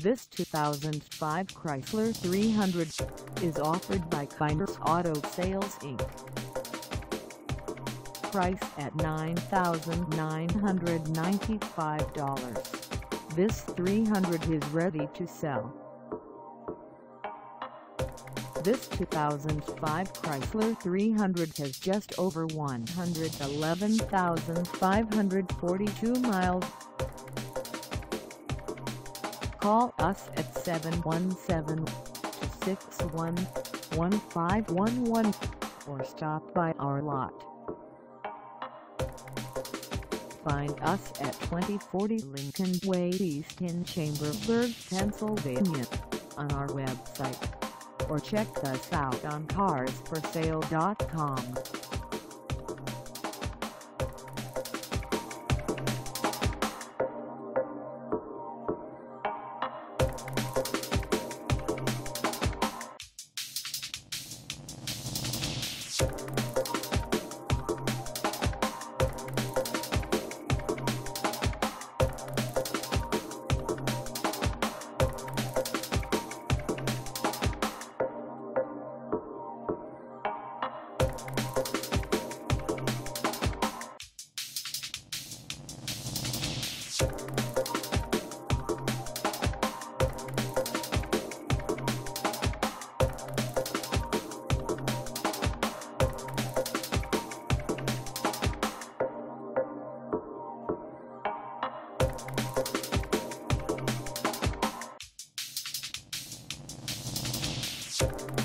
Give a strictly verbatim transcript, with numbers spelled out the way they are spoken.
This two thousand five Chrysler three hundred is offered by Kyners Auto Sales Incorporated. Price at nine thousand nine hundred ninety-five dollars. This three hundred is ready to sell. This two thousand five Chrysler three hundred has just over one hundred eleven thousand five hundred forty-two miles. Call us at seven one seven, two six one, one five one one or stop by our lot. Find us at twenty forty Lincoln Way East in Chambersburg, Pennsylvania, on our website, or check us out on cars for sale dot com. You